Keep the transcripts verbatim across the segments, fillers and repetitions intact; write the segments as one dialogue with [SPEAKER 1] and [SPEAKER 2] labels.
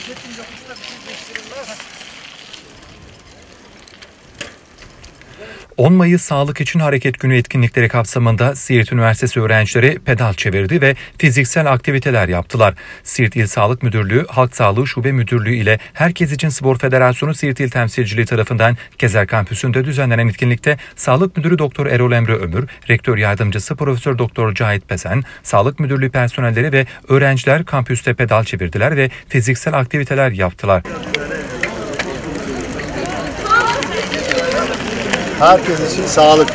[SPEAKER 1] on Mayıs Sağlık İçin Hareket Günü etkinlikleri kapsamında Siirt Üniversitesi öğrencileri pedal çevirdi ve fiziksel aktiviteler yaptılar. Siirt İl Sağlık Müdürlüğü, Halk Sağlığı Şube Müdürlüğü ile Herkes İçin Spor Federasyonu Siirt İl Temsilciliği tarafından Gezer Kampüsü'nde düzenlenen etkinlikte Sağlık Müdürü Doktor Erol Emre Ömür, Rektör Yardımcısı Profesör Doktor Cahit Pesen, Sağlık Müdürlüğü personelleri ve öğrenciler kampüste pedal çevirdiler ve fiziksel aktiviteler yaptılar.
[SPEAKER 2] Herkes için sağlık.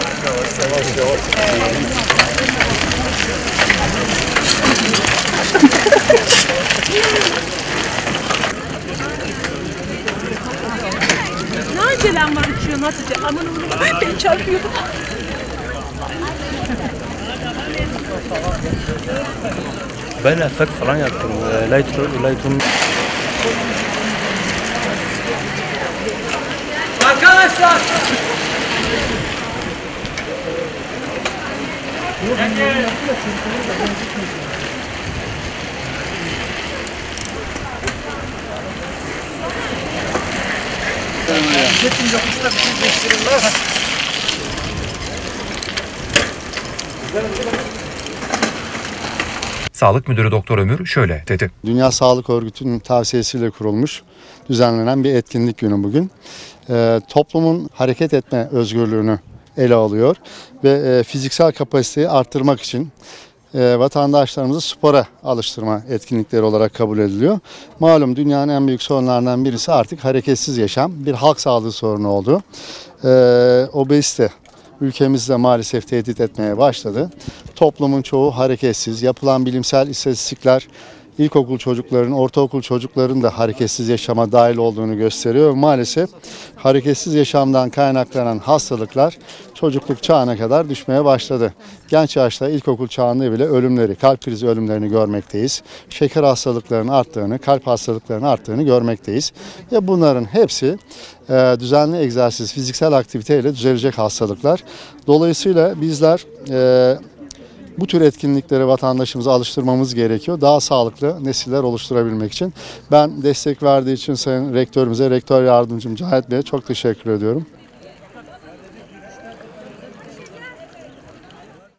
[SPEAKER 3] Ne acelem var uçuyorsun Hatice? Aman oğlum ben çarpıyordum.
[SPEAKER 4] Ben efekt falan yaptım. Lightroom, Lightroom.
[SPEAKER 5] Arkadaşlar!
[SPEAKER 1] Sağlık Müdürü Doktor Ömür şöyle dedi.
[SPEAKER 2] Dünya Sağlık Örgütü'nün tavsiyesiyle kurulmuş, düzenlenen bir etkinlik günü bugün. Ee, toplumun hareket etme özgürlüğünü ele alıyor ve e, fiziksel kapasiteyi arttırmak için e, vatandaşlarımızı spora alıştırma etkinlikleri olarak kabul ediliyor. Malum dünyanın en büyük sorunlarından birisi artık hareketsiz yaşam, bir halk sağlığı sorunu oldu. E, obezite ülkemizde maalesef tehdit etmeye başladı. Toplumun çoğu hareketsiz, yapılan bilimsel istatistikler İlkokul çocukların, ortaokul çocukların da hareketsiz yaşama dahil olduğunu gösteriyor. Ve maalesef hareketsiz yaşamdan kaynaklanan hastalıklar çocukluk çağına kadar düşmeye başladı. Genç yaşta ilkokul çağında bile ölümleri, kalp krizi ölümlerini görmekteyiz. Şeker hastalıklarının arttığını, kalp hastalıklarının arttığını görmekteyiz. Ve bunların hepsi e, düzenli egzersiz, fiziksel aktiviteyle düzelecek hastalıklar. Dolayısıyla bizler E, bu tür etkinliklere vatandaşımızı alıştırmamız gerekiyor. Daha sağlıklı nesiller oluşturabilmek için. Ben destek verdiği için Sayın Rektörümüze, Rektör Yardımcım Cahit Bey'e çok teşekkür ediyorum.